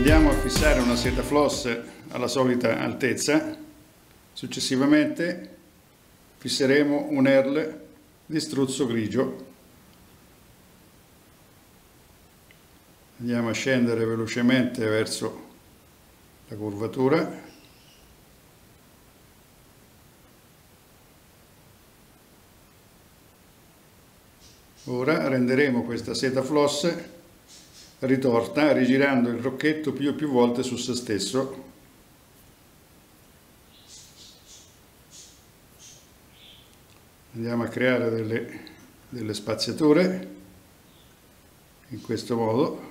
Andiamo a fissare una seta floss alla solita altezza. Successivamente fisseremo un Earl di struzzo grigio. Andiamo a scendere velocemente verso la curvatura. Ora renderemo questa seta floss ritorta rigirando il rocchetto più e più volte su se stesso. Andiamo a creare delle spaziature in questo modo.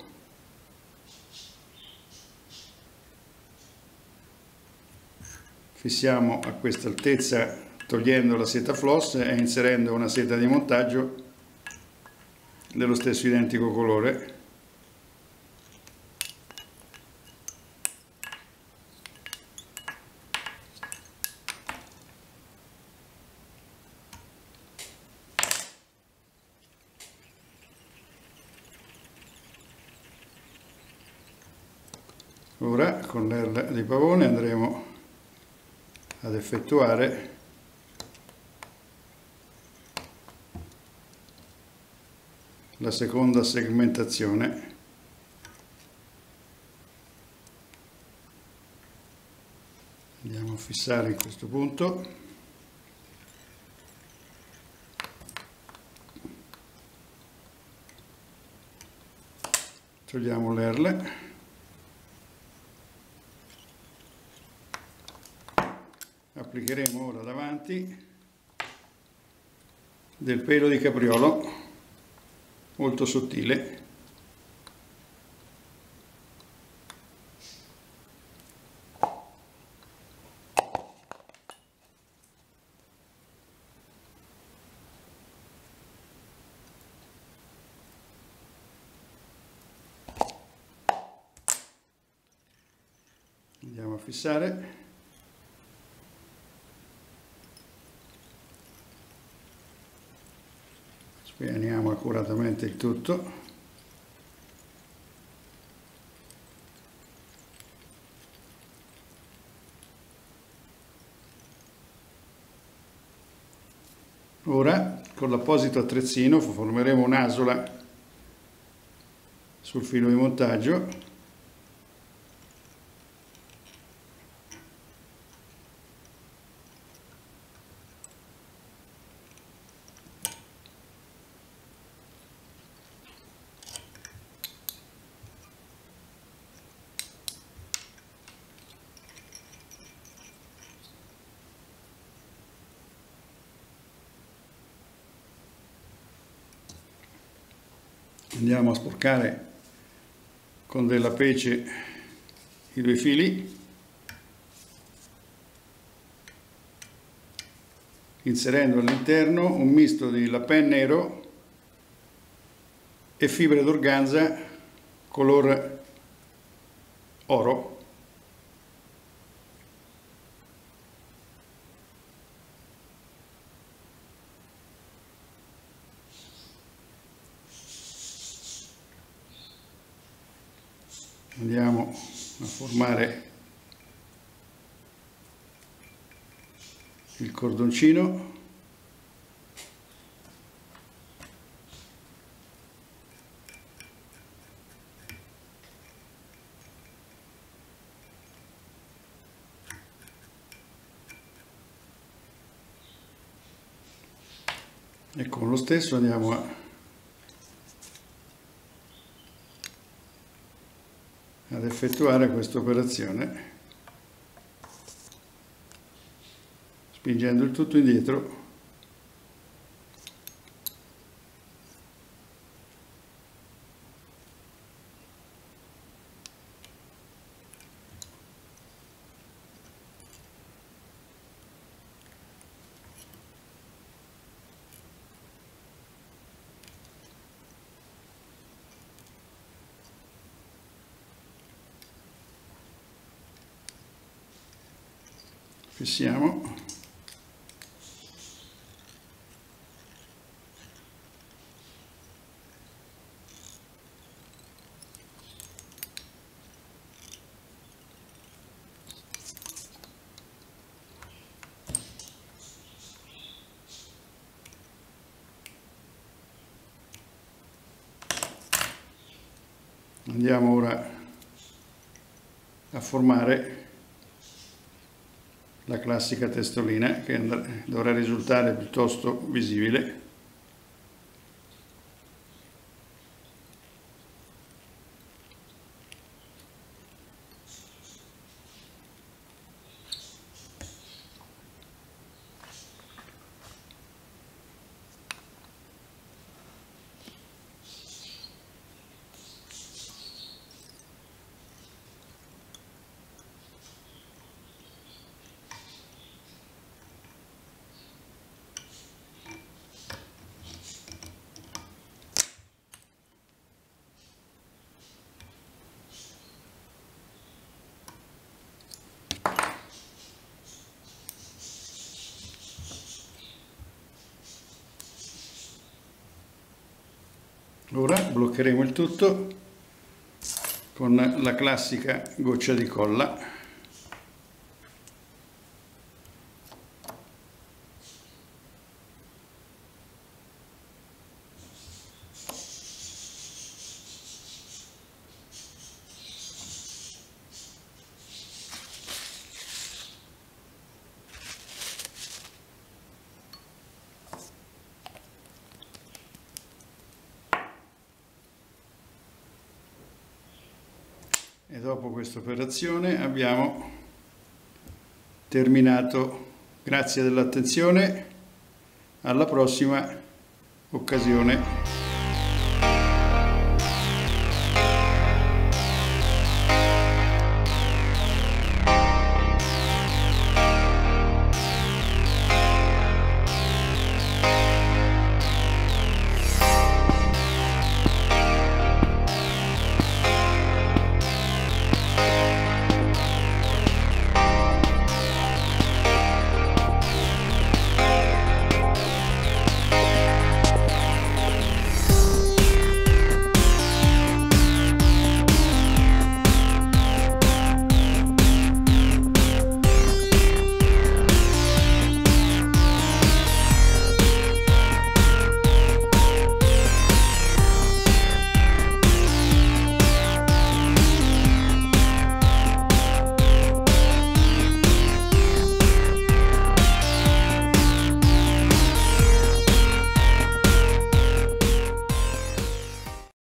Fissiamo a questa altezza togliendo la seta floss e inserendo una seta di montaggio dello stesso identico colore. Ora con l'Earl di pavone andremo ad effettuare la seconda segmentazione. Andiamo a fissare in questo punto. Togliamo l'Earl. Applicheremo ora davanti del pelo di capriolo molto sottile. Andiamo a fissare. Spianiamo accuratamente il tutto. Ora con l'apposito attrezzino formeremo un'asola sul filo di montaggio. Andiamo a sporcare con della pece i due fili, inserendo all'interno un misto di lapen nero e fibre d'organza color oro. Andiamo a formare il cordoncino. E con lo stesso andiamo ad effettuare questa operazione spingendo il tutto indietro. Fissiamo. Andiamo ora a formare la classica testolina che dovrà risultare piuttosto visibile. Ora bloccheremo il tutto con la classica goccia di colla. E dopo questa operazione abbiamo terminato. Grazie dell'attenzione, alla prossima occasione.